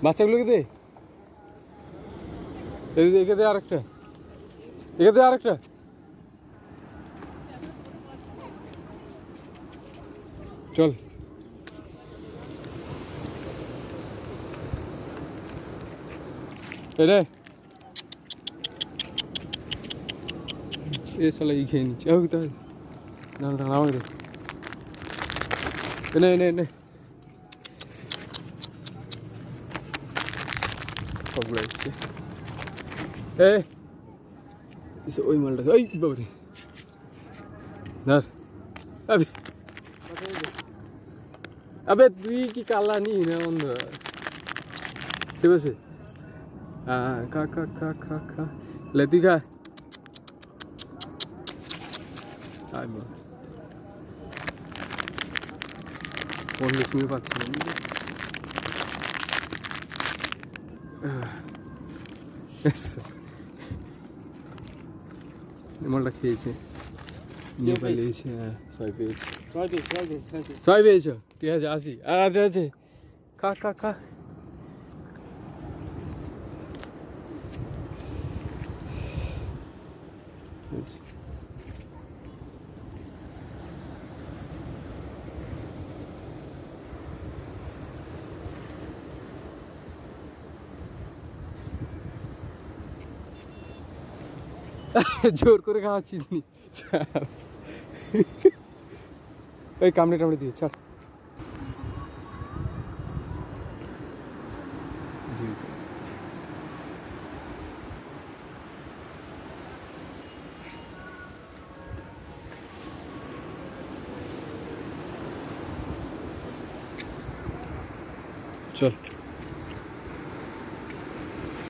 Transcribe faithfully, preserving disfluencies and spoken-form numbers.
বাচ্চাগুলোকে দে, একে দে আরেকটা, একে দে আরেকটা। চল রে, এ শালা ই খেয়ে নিচ্ছে। ও তাই দাঁড়া দাঁড়া আমাকে দে, নে নে নে সবগুলো এসছে। এ ওই মালটা ওই বাবারে ধর। আবে আবে তুই কি কালা নি না অন্ধ? ঠিক আছে, হ্যাঁ খা খা খা খা খা, লে তুই খা। পড়লে শুয়ে পাচ্ছি না, মালটা খেয়েছে, নিয়ে পালিয়েছে। হ্যাঁ ছয় পেয়েছে, ছয় পেয়েছ, ঠিক আছে আসি। আর আছে আছে, খা খা খা। জোর করে খাওয়াচ্ছিস নি, ওই কামড়ে টামড়ে দিয়ে ছাড়। চল।